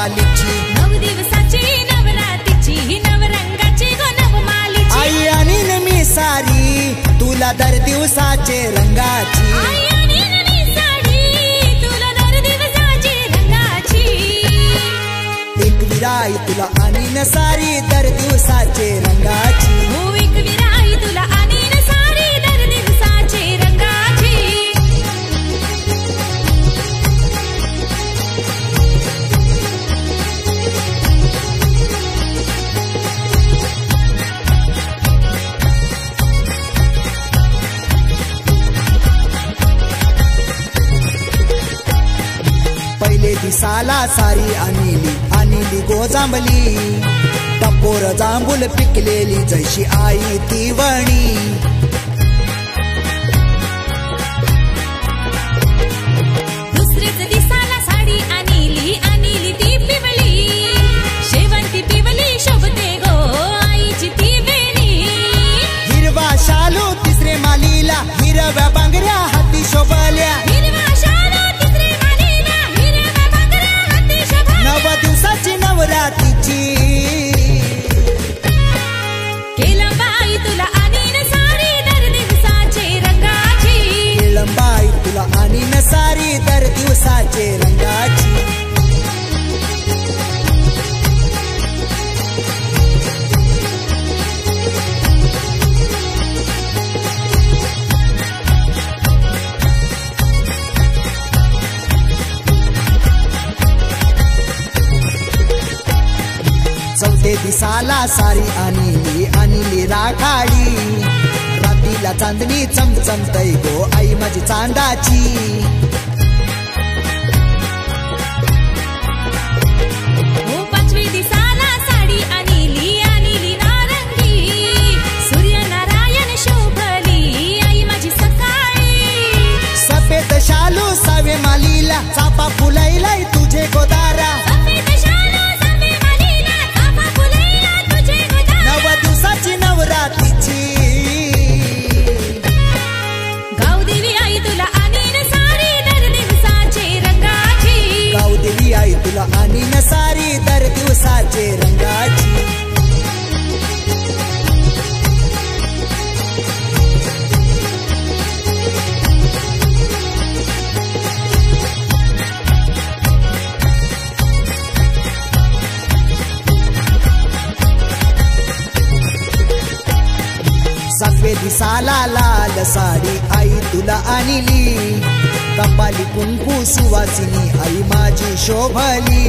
नवमालीची 9 दिवसाची नवरात्रीची नवरंगाची गो नवमालीची आई आणीन मी सारी तुला दर दिवसाचे रंगाची आई आणीन मी साडी तुला दर दिवसाची रंगाची एक विराई तुला आणीन सारी दर दिवसाचे रंगाची हो एक विराई तुला आणीन सारी दर दिवसाची रंगाची पहिले दिसाला सारी आणीली गोजांबली टपोर जांभूल पिकलेली जैशी आई ती वणी दुसरीच दिसाला साडी आणीली ती पिवली शेवंती पिवली शोभते गो आईची ती वेणी हिरवा शालू तिसरे मालीला हिरव्या बांगड्या हाती शोभल्या हिरवा शालू तिसरे मालीला हिरव्या बांगड्या हाती शोभल्या 9 दिवसाची नवरात्रीची केलंबाई तुला आणीन सारी दर दिवसाचे रंगाची केळंबाई तुला आणीन सारी दर दिवसाचे रंगाची चौथे दिसाला सारी आणीली राखाडी रातीला चांदणी चमचमतय गो आई माझी चांदाची हो 5वी दिसाला साडी आणीली नारंगी सूर्यनारायण शोभली आई माझी सकाळी सफेद शालू 6व्या मालीला चापा फुलाईलाय तुझे गोदारा सफेद शालू 6व्या मालीला चाफा फुलैला तुझे गोदारा 9 दिवसाची नवरात्रीची गावदेवी आई तुला आणीन सारी दर दिवसाचे रंगाची गावदेवी आई तुला आणीन सारी दर दिवसाचे रंगाची सातवे दिसाला लाल साडी आई तुला आणली कपाली कुंकू सुवासिनी आई माझी शोभली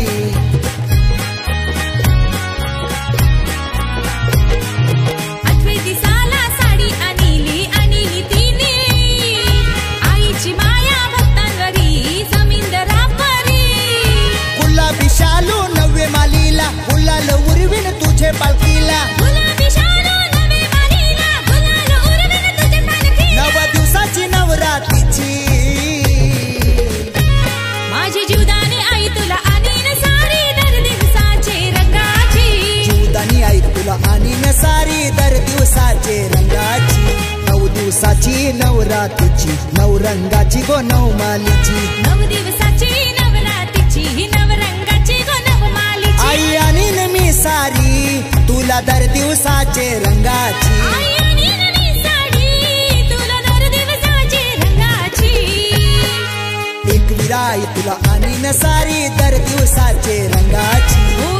8वी दिसाला साडी आणीली ती निळी आईची माया भक्तांवरी जमीनदारापरी गुलाबी शालू 9व्या मालीला गुलाल उरवीन तुझे पालखीला गुलाबी शालू 9व्या मालीला गुलाल उरवीन तुझे पालखीला 9 दिवसाची नवरात्रीची माझी जीवदानी आई तुला आणीन सारी दर दिवसाचे रंगाची जीवदानी आई तुला आणीन सारी दर दिवसाचे रंगाची 9 दिवसाची नवरात्रीची नवरंगाची गो नवमालीची 9 दिवसाची नवरात्रीची नवरंगाची गो नवमालीची आई आणीन मी सारी तुला दर दिवसाचे रंगाची आई आणीन मी साडी तुला दर दिवसाची रंगाची एक विराई तुला आणीन सारी दर दिवसाचे रंगाची हो